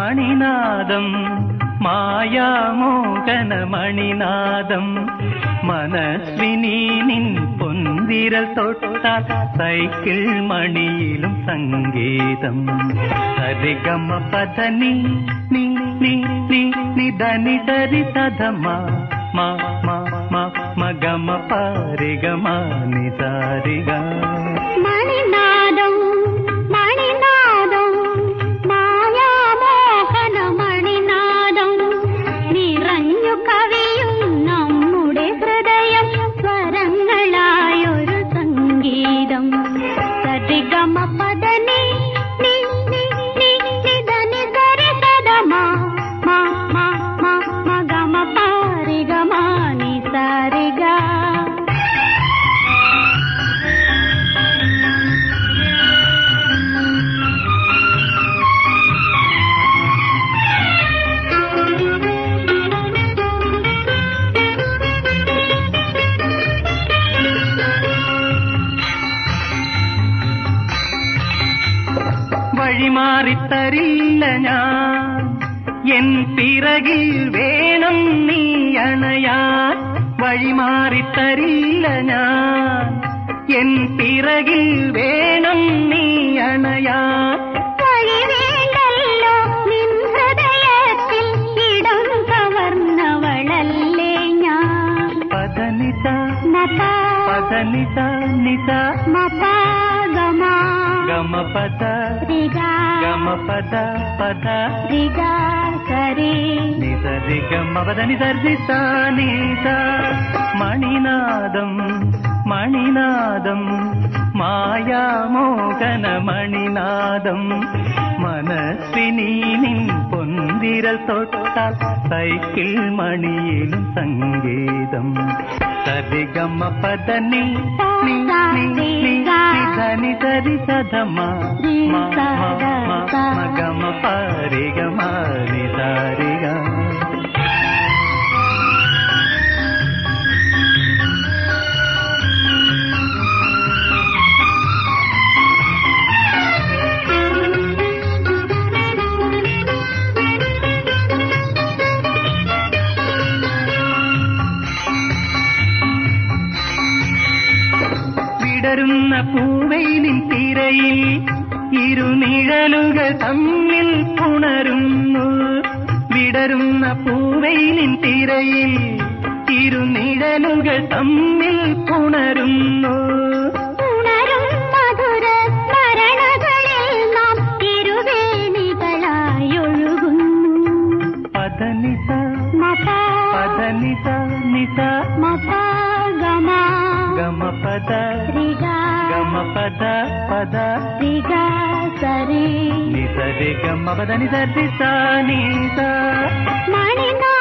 മണിനാദം മായാമോഹന മണിനാദം മനസ്വിനി നിൻ പൊന്തിരൽ തൊട്ടാൽ സൈക്കിൾ മണിയിലും സംഗീതം സരിഗമ പദനി നി നി നി നിധനി സരി സധമ മ മ മ മഗമ പരിഗമ നിസാരിഗ മണിനാദം മണിനാദം മായാമോഹന മണിനാദം നിറഞ്ഞു കവിയും നമ്മുടെ ഹൃദയം സ്വരങ്ങളായൊരു സംഗീതം സരിഗമ പദനി നി നി നി നിധനി സരി സധമ മ മ മ മഗമ പരിഗമ നിസാരിഗ വഴിമാറിത്തരില്ല ഞാൻ എൻ പിറകിൽ വേണം നീ അണയാൻ വഴിമാറിത്തരില്ല ഞാൻ എൻ പിറകിൽ വേണം നീ അണയാൻ വഴിവേണ്ടല്ലോ നിൻ ഹൃദയത്തിൽ ഇടം കവർന്നവളല്ലേ ഞാൻ പദനിത നത പദനിത നിത മപ ഗമ ഗമ പദ രിഗ ഗമ പദ പദ രിഗ സരി നിസരി ഗമ പദ നിസരി സാനിത മണിനാദം മണിനാദം മായാമോഹന മണിനാദം മനസ്വിനി നിൻ പൊന്തിരൽ തൊട്ടാൽ സൈക്കിൾ മണിയിലും സംഗീതം സരിഗമ പദനി നി നി നി നിധനി സരി സധമ മ മ മഗമ പരിഗമ നിസാരിഗ വിടരുന്ന പൂവെയിലിൻ തിരയിൽ ഇരുനിഴലുകൾ തമ്മിൽ പുണരുന്നു വിടരുന്ന പൂവെയിലിൻ തിരയിൽ ഇരുനിഴലുകൾ തമ്മിൽ പുണരുന്നു ഉണരും മധുര സ്മരണകളിൽ നാം ഇരുവേണികളായൊഴുകുന്നു പദനിസ മപ പദനിസ നിസ മപ ഗമ ഗമ പദ രിഗ ഗമ പദ പദ രിഗ സരി നിസരി ഗമ പദ നിസരി സാനിസ മണിനാദം